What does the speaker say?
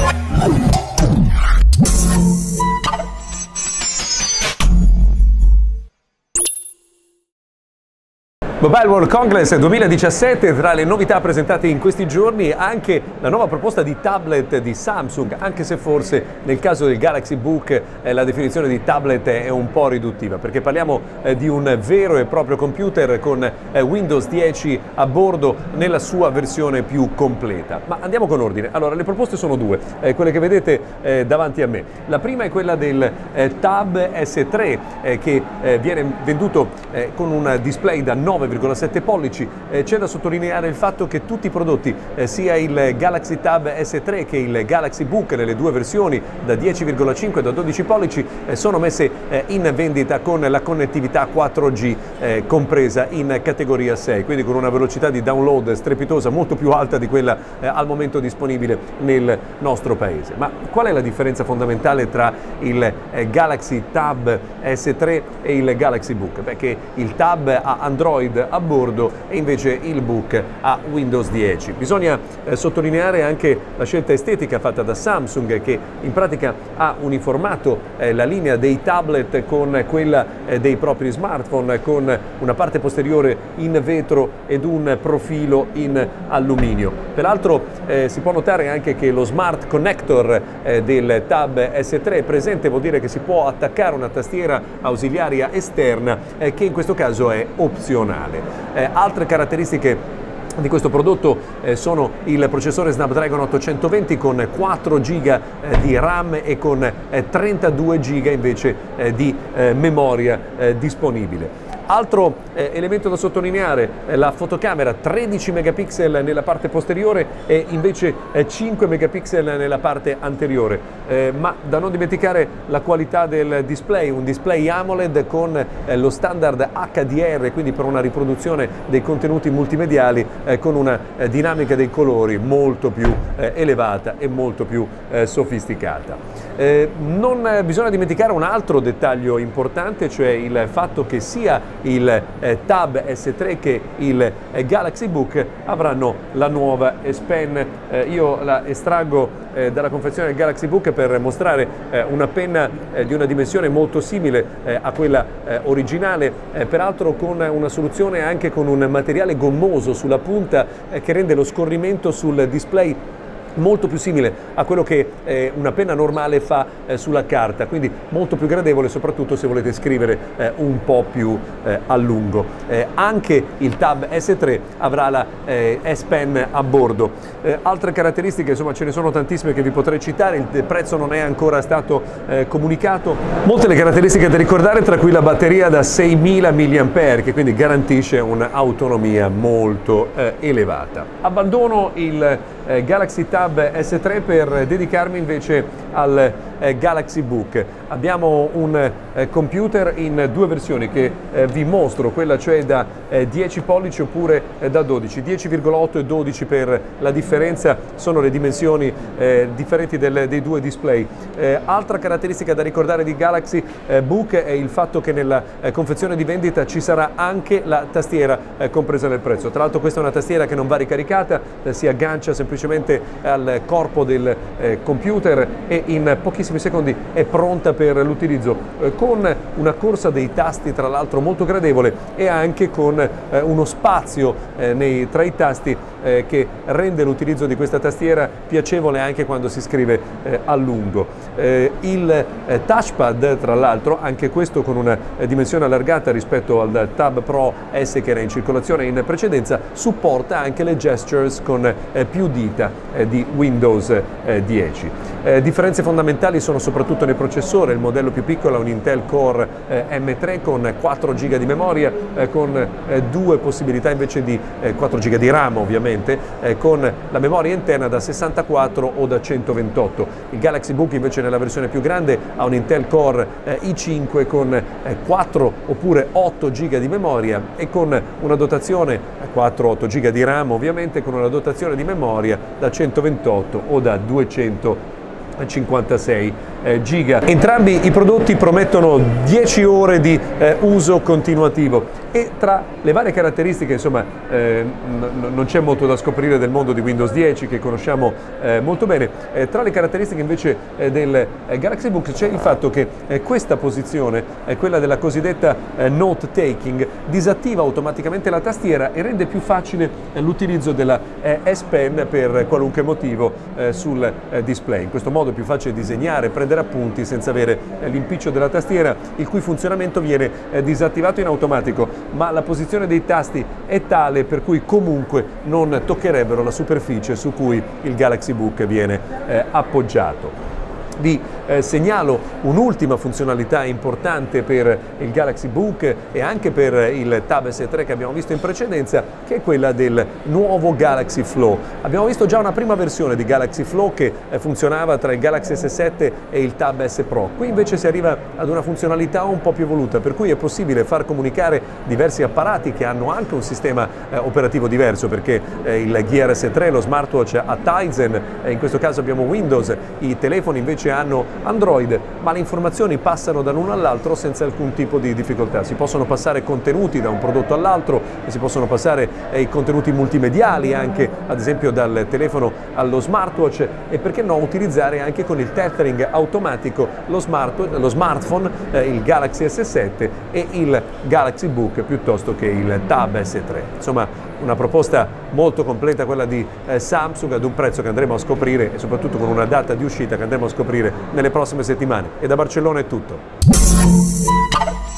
Mobile World Congress 2017, tra le novità presentate in questi giorni anche la nuova proposta di tablet di Samsung, anche se forse nel caso del Galaxy Book la definizione di tablet è un po' riduttiva, perché parliamo di un vero e proprio computer con Windows 10 a bordo nella sua versione più completa. Ma andiamo con ordine. Allora, le proposte sono due, quelle che vedete davanti a me. La prima è quella del Tab S3 che viene venduto con un display da 9,7 pollici. C'è da sottolineare il fatto che tutti i prodotti, sia il Galaxy Tab S3 che il Galaxy Book nelle due versioni da 10,5 e da 12 pollici, sono messe in vendita con la connettività 4G compresa in categoria 6, quindi con una velocità di download strepitosa molto più alta di quella al momento disponibile nel nostro paese. Ma qual è la differenza fondamentale tra il Galaxy Tab S3 e il Galaxy Book? Perché il Tab ha Android a bordo e invece il Book ha Windows 10. Bisogna sottolineare anche la scelta estetica fatta da Samsung, che in pratica ha uniformato la linea dei tablet con quella dei propri smartphone, con una parte posteriore in vetro ed un profilo in alluminio. Peraltro si può notare anche che lo Smart Connector del Tab S3 è presente, vuol dire che si può attaccare una tastiera ausiliaria esterna che in questo caso è opzionale. Altre caratteristiche di questo prodotto sono il processore Snapdragon 820 con 4 GB di RAM e con 32 GB invece di memoria disponibile. Altro elemento da sottolineare, la fotocamera 13 megapixel nella parte posteriore e invece 5 megapixel nella parte anteriore, ma da non dimenticare la qualità del display, un display AMOLED con lo standard HDR, quindi per una riproduzione dei contenuti multimediali con una dinamica dei colori molto più elevata e molto più sofisticata. Non bisogna dimenticare un altro dettaglio importante, cioè il fatto che sia il Tab S3 che il Galaxy Book avranno la nuova S Pen. Io la estraggo dalla confezione del Galaxy Book per mostrare una penna di una dimensione molto simile a quella originale, peraltro con una soluzione anche con un materiale gommoso sulla punta che rende lo scorrimento sul display molto più simile a quello che una penna normale fa sulla carta, quindi molto più gradevole, soprattutto se volete scrivere un po' più a lungo. Anche il Tab S3 avrà la S Pen a bordo. Altre caratteristiche, insomma, ce ne sono tantissime che vi potrei citare, il prezzo non è ancora stato comunicato. Molte le caratteristiche da ricordare, tra cui la batteria da 6000 mAh, che quindi garantisce un'autonomia molto elevata. Abbandono il Galaxy Tab S3 per dedicarmi invece al Galaxy Book. Abbiamo un computer in due versioni che vi mostro, quella cioè da 10 pollici oppure da 12, 10,8 e 12 per la differenza, sono le dimensioni differenti dei due display. Altra caratteristica da ricordare di Galaxy Book è il fatto che nella confezione di vendita ci sarà anche la tastiera compresa nel prezzo. Tra l'altro questa è una tastiera che non va ricaricata, si aggancia semplicemente al corpo del computer e in pochissimi secondi è pronta per l'utilizzo, con una corsa dei tasti tra l'altro molto gradevole e anche con uno spazio tra i tasti che rende l'utilizzo di questa tastiera piacevole anche quando si scrive a lungo. Il touchpad, tra l'altro, anche questo con una dimensione allargata rispetto al Tab Pro S che era in circolazione in precedenza, supporta anche le gestures con più dita di Windows 10. Differenze fondamentali sono soprattutto nel processore. Il modello più piccolo è un Intel Core M3 con 4 GB di memoria, con due possibilità invece di 4 GB di RAM ovviamente, con la memoria interna da 64 o da 128. Il Galaxy Book invece nella versione più grande ha un Intel Core i5 con 4 oppure 8 GB di memoria e con una dotazione 4-8 GB di RAM ovviamente, con una dotazione di memoria da 128 o da 256 giga. Entrambi i prodotti promettono 10 ore di uso continuativo e tra le varie caratteristiche, insomma, non c'è molto da scoprire del mondo di Windows 10 che conosciamo molto bene. Tra le caratteristiche invece del Galaxy Book c'è il fatto che questa posizione, quella della cosiddetta note taking, disattiva automaticamente la tastiera e rende più facile l'utilizzo della S Pen per qualunque motivo sul display. In questo modo è più facile disegnare, prendere appunti senza avere l'impiccio della tastiera, il cui funzionamento viene disattivato in automatico, ma la posizione dei tasti è tale per cui comunque non toccherebbero la superficie su cui il Galaxy Book viene appoggiato. Vi segnalo un'ultima funzionalità importante per il Galaxy Book e anche per il Tab S3 che abbiamo visto in precedenza, che è quella del nuovo Galaxy Flow. Abbiamo visto già una prima versione di Galaxy Flow che funzionava tra il Galaxy S7 e il Tab S Pro. Qui invece si arriva ad una funzionalità un po' più evoluta, per cui è possibile far comunicare diversi apparati che hanno anche un sistema operativo diverso, perché il Gear S3, lo smartwatch ha Tizen, in questo caso abbiamo Windows, i telefoni invece hanno Android, ma le informazioni passano dall'uno all'altro senza alcun tipo di difficoltà. Si possono passare contenuti da un prodotto all'altro, si possono passare i contenuti multimediali anche ad esempio dal telefono allo smartwatch e perché no utilizzare anche con il tethering automatico lo smartphone, il Galaxy S7 e il Galaxy Book piuttosto che il Tab S3. Insomma, una proposta molto completa quella di Samsung ad un prezzo che andremo a scoprire e soprattutto con una data di uscita che andremo a scoprire nelle prossime settimane. E da Barcellona è tutto.